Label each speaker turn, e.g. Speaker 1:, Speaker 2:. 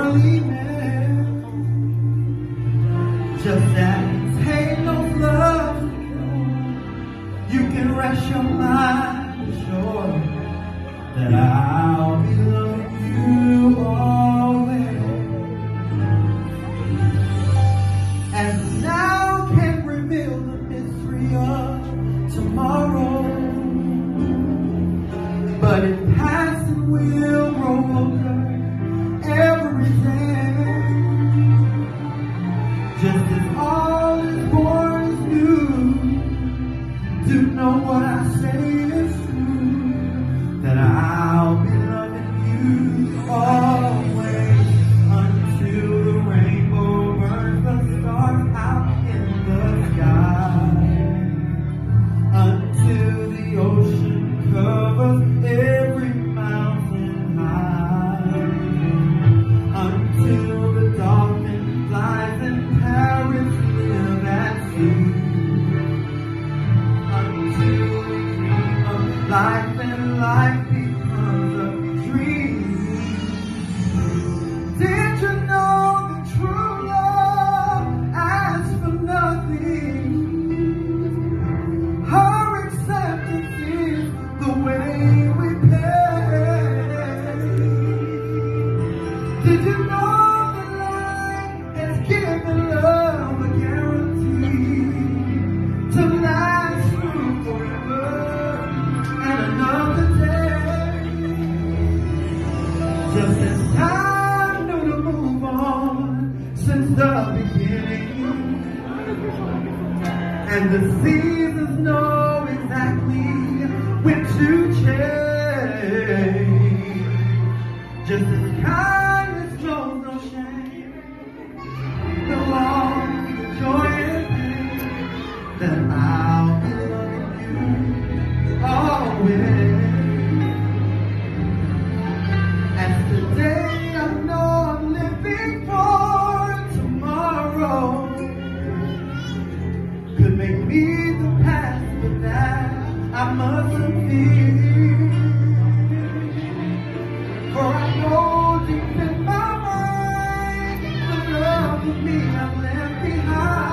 Speaker 1: you're leaving, just as halos love, you can rest your mind sure that I'll be loving you always. And now can reveal the mystery of tomorrow, but in passing we'll grow older every day. Just as all is born is new, do know what I say is true, that I'll be loving you always, until the rainbow burns the stars out in the sky, until the ocean covers every mountain high, until the dolphin flies and parrots live at sea, until we dream of life and life becomes a dream. Did you know that true love asks for nothing? Her acceptance is the way we pay. Did you know that life has given love a guarantee to last through forever and another day? Just as time knew to move on since the beginning, and the seasons know exactly when to change. Just as kindness knows no shame, no longer the joy and pain, that I'll be loving you always. As today I know I'm living for tomorrow, could make me the past, but that I mustn't fear. For I know deep in my mind, the love of me I've left behind.